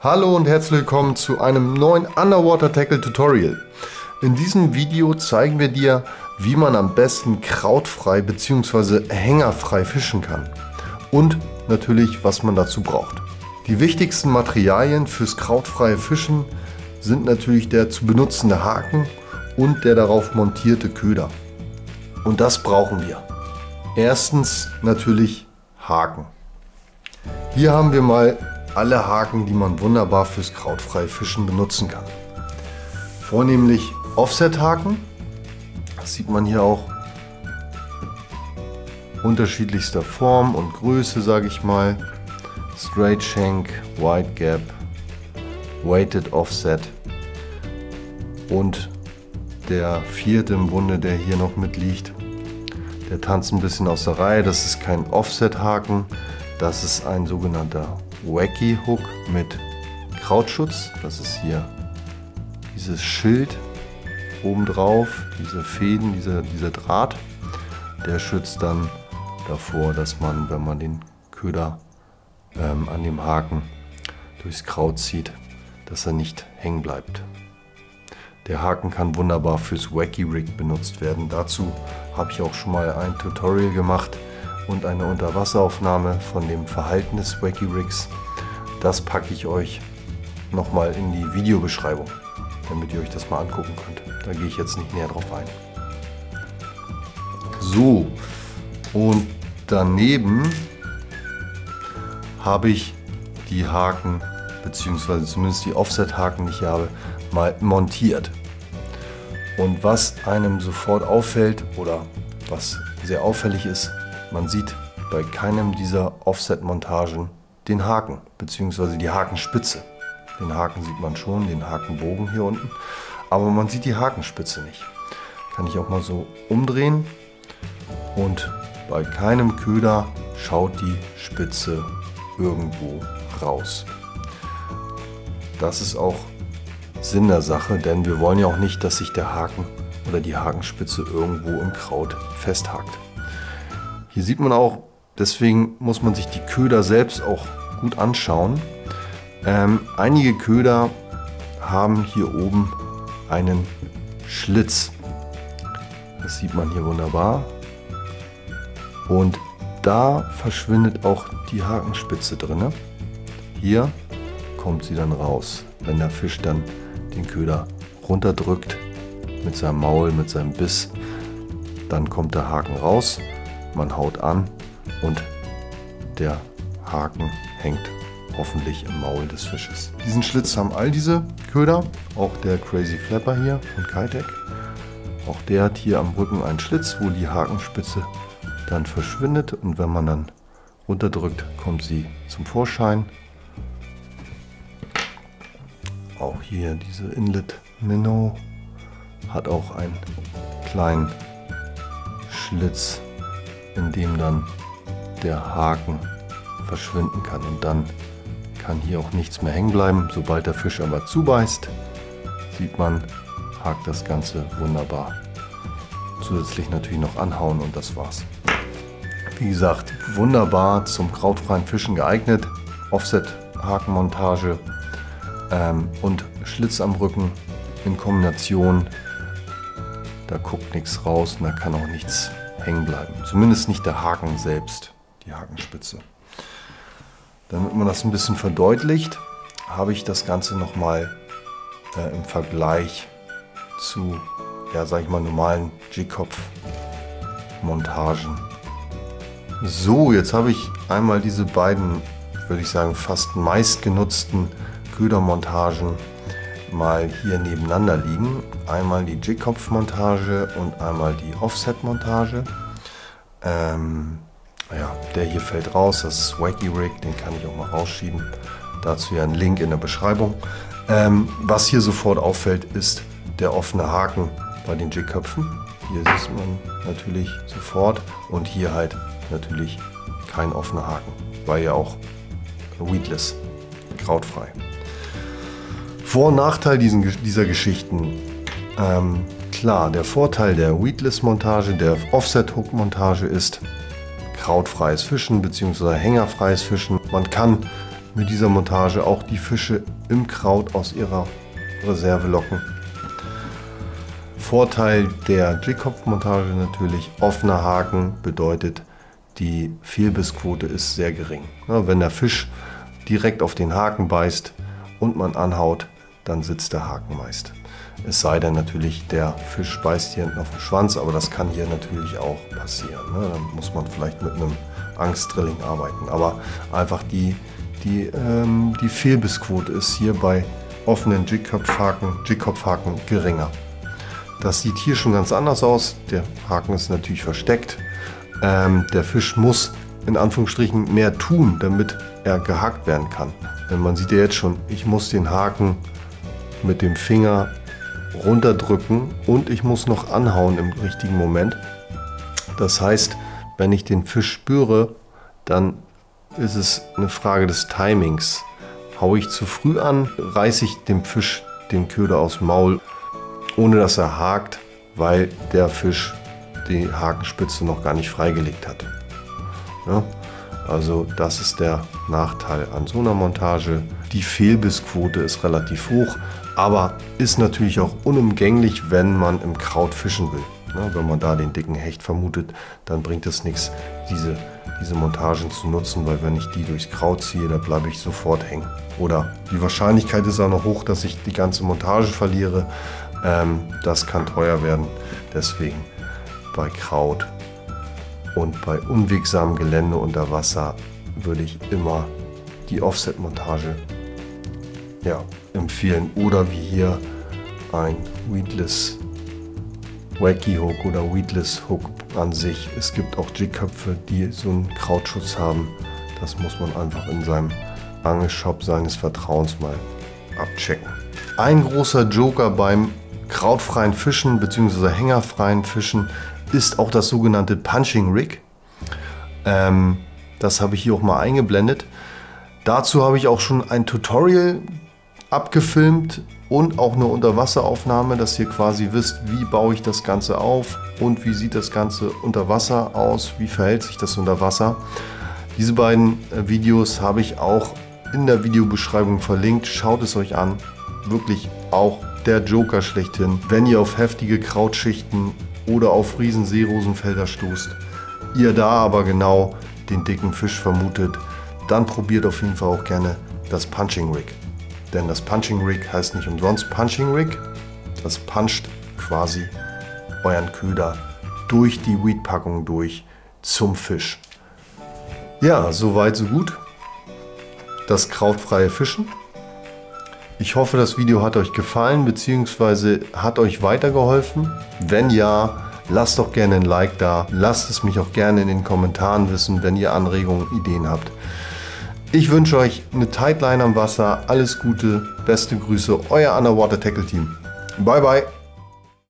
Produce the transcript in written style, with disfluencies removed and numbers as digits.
Hallo und herzlich willkommen zu einem neuen Underwater Tackle Tutorial. In diesem Video zeigen wir dir, wie man am besten krautfrei bzw. hängerfrei fischen kann und natürlich, was man dazu braucht. Die wichtigsten Materialien fürs krautfreie Fischen sind natürlich der zu benutzende Haken und der darauf montierte Köder. Und das brauchen wir. Erstens natürlich Haken. Hier haben wir mal alle Haken, die man wunderbar fürs krautfreie Fischen benutzen kann. Vornehmlich Offset-Haken, das sieht man hier auch, unterschiedlichster Form und Größe, sage ich mal. Straight Shank, Wide Gap, Weighted Offset und der vierte im Bunde, der hier noch mitliegt. Der tanzt ein bisschen aus der Reihe, das ist kein Offset-Haken, das ist ein sogenannter Wacky Hook mit Krautschutz. Das ist hier dieses Schild obendrauf, diese Fäden, dieser Draht. Der schützt dann davor, dass man, wenn man den Köder an dem Haken durchs Kraut zieht, dass er nicht hängen bleibt. Der Haken kann wunderbar fürs Wacky Rig benutzt werden. Dazu habe ich auch schon mal ein Tutorial gemacht und eine Unterwasseraufnahme von dem Verhalten des Wacky Rigs. Das packe ich euch nochmal in die Videobeschreibung, damit ihr euch das mal angucken könnt. Da gehe ich jetzt nicht näher drauf ein. So, und daneben habe ich die Haken, beziehungsweise zumindest die Offset-Haken, die ich habe, mal montiert. Und was einem sofort auffällt oder was sehr auffällig ist, man sieht bei keinem dieser Offset-Montagen den Haken bzw. die Hakenspitze. Den Haken sieht man schon, den Hakenbogen hier unten, aber man sieht die Hakenspitze nicht. Kann ich auch mal so umdrehen und bei keinem Köder schaut die Spitze irgendwo raus. Das ist auch Sinn der Sache, denn wir wollen ja auch nicht, dass sich der Haken oder die Hakenspitze irgendwo im Kraut festhakt. Hier sieht man auch, deswegen muss man sich die Köder selbst auch gut anschauen. Einige Köder haben hier oben einen Schlitz. Das sieht man hier wunderbar. Und da verschwindet auch die Hakenspitze drin. Hier kommt sie dann raus, wenn der Fisch dann den Köder runterdrückt mit seinem Maul, mit seinem Biss. Dann kommt der Haken raus, man haut an und der Haken hängt hoffentlich im Maul des Fisches. Diesen Schlitz haben all diese Köder, auch der Crazy Flapper hier von Keitech. Auch der hat hier am Rücken einen Schlitz, wo die Hakenspitze dann verschwindet, und wenn man dann runterdrückt, kommt sie zum Vorschein. Auch hier diese Inlet Minnow hat auch einen kleinen Schlitz, in dem dann der Haken verschwinden kann, und dann kann hier auch nichts mehr hängen bleiben. Sobald der Fisch aber zubeißt, sieht man, hakt das Ganze wunderbar. Zusätzlich natürlich noch anhauen und das war's. Wie gesagt, wunderbar zum krautfreien Fischen geeignet. Offset-Hakenmontage und Schlitz am Rücken in Kombination. Da guckt nichts raus und da kann auch nichts hängen bleiben. Zumindest nicht der Haken selbst, die Hakenspitze. Damit man das ein bisschen verdeutlicht, habe ich das Ganze nochmal im Vergleich zu, ja, sag ich mal, normalen Jigkopf-Montagen. So, jetzt habe ich einmal diese beiden, würde ich sagen, fast meistgenutzten Ködermontagen mal hier nebeneinander liegen. Einmal die Jigkopf-Montage und einmal die Offset-Montage. Ja, der hier fällt raus, das ist Wacky Rig, den kann ich auch mal rausschieben. Dazu ja ein Link in der Beschreibung. Was hier sofort auffällt, ist der offene Haken bei den Jigköpfen. Hier sieht man natürlich sofort, und hier halt natürlich kein offener Haken, weil ja auch weedless, krautfrei. Vor- und Nachteil dieser Geschichten. Klar, der Vorteil der Weedless-Montage, der Offset-Hook-Montage ist krautfreies Fischen bzw. hängerfreies Fischen. Man kann mit dieser Montage auch die Fische im Kraut aus ihrer Reserve locken. Vorteil der Jigkopf-Montage natürlich, offener Haken bedeutet, die Fehlbissquote ist sehr gering. Ja, wenn der Fisch direkt auf den Haken beißt und man anhaut, dann sitzt der Haken meist. Es sei denn natürlich, der Fisch beißt hier hinten auf den Schwanz, aber das kann hier natürlich auch passieren. Ne? Dann muss man vielleicht mit einem Angstdrilling arbeiten. Aber einfach die Fehlbissquote ist hier bei offenen Jigkopfhaken geringer. Das sieht hier schon ganz anders aus. Der Haken ist natürlich versteckt. Der Fisch muss in Anführungsstrichen mehr tun, damit er gehakt werden kann. Denn man sieht ja jetzt schon, ich muss den Haken mit dem Finger runterdrücken und ich muss noch anhauen im richtigen Moment. Das heißt, wenn ich den Fisch spüre, dann ist es eine Frage des Timings. Haue ich zu früh an, reiße ich dem Fisch den Köder aus dem Maul, ohne dass er hakt, weil der Fisch die Hakenspitze noch gar nicht freigelegt hat. Ja, also das ist der Nachteil an so einer Montage. Die Fehlbissquote ist relativ hoch, aber ist natürlich auch unumgänglich, wenn man im Kraut fischen will. Ja, wenn man da den dicken Hecht vermutet, dann bringt es nichts, diese Montagen zu nutzen, weil wenn ich die durchs Kraut ziehe, da bleibe ich sofort hängen. Oder die Wahrscheinlichkeit ist auch noch hoch, dass ich die ganze Montage verliere. Das kann teuer werden. Deswegen bei Kraut und bei unwegsamem Gelände unter Wasser würde ich immer die Offset-Montage empfehlen. Oder wie hier ein Weedless Wacky Hook oder Weedless Hook an sich. Es gibt auch Jigköpfe, die so einen Krautschutz haben. Das muss man einfach in seinem Angelshop seines Vertrauens mal abchecken. Ein großer Joker beim krautfreien Fischen bzw. hängerfreien Fischen ist auch das sogenannte Punching Rig. Das habe ich hier auch mal eingeblendet. Dazu habe ich auch schon ein Tutorial abgefilmt und auch eine Unterwasseraufnahme, dass ihr quasi wisst, wie baue ich das Ganze auf und wie sieht das Ganze unter Wasser aus, wie verhält sich das unter Wasser. Diese beiden Videos habe ich auch in der Videobeschreibung verlinkt. Schaut es euch an. Wirklich auch der Joker schlechthin. Wenn ihr auf heftige Krautschichten oder auf riesen Seerosenfelder stoßt, ihr da aber genau den dicken Fisch vermutet, dann probiert auf jeden Fall auch gerne das Punching Rig. Denn das Punching Rig heißt nicht umsonst Punching Rig. Das puncht quasi euren Köder durch die Weedpackung durch zum Fisch. Ja, soweit so gut. Das krautfreie Fischen. Ich hoffe, das Video hat euch gefallen bzw. hat euch weitergeholfen. Wenn ja, lasst doch gerne ein Like da. Lasst es mich auch gerne in den Kommentaren wissen, wenn ihr Anregungen, Ideen habt. Ich wünsche euch eine Tightline am Wasser. Alles Gute, beste Grüße, euer Underwater Tackle Team. Bye bye.